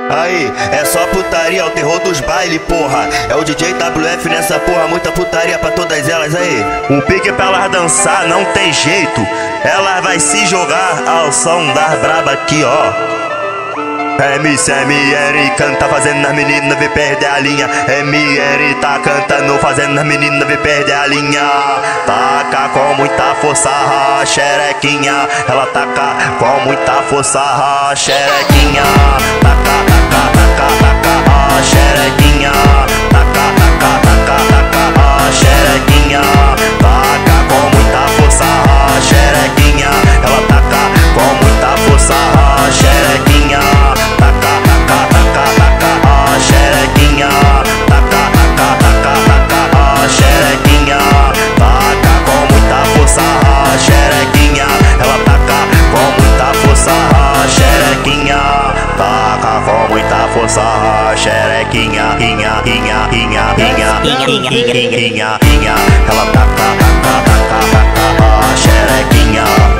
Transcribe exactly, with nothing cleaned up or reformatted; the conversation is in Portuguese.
Aí, é só putaria, é o terror dos bailes, porra. É o D J W F nessa porra, muita putaria pra todas elas aí. O pique é pra elas dançar, não tem jeito. Elas vai se jogar ao som das braba aqui, ó. M C M R canta fazendo as meninas vir perder a linha. M R tá cantando fazendo as meninas vir perder a linha. Taca com muita força a xerequinha. Ela taca com muita força a xerequinha. Taca, taca, taca, taca a xerequinha. Taca, taca, taca, taca a xerequinha. Taca com muita força a xerequinha. Ela taca com muita força a xerequinha. Força a xerequinha, inha, inha, inha, inha, inha, inha, inha, inha, ela taca, taca, taca, taca a xerequinha.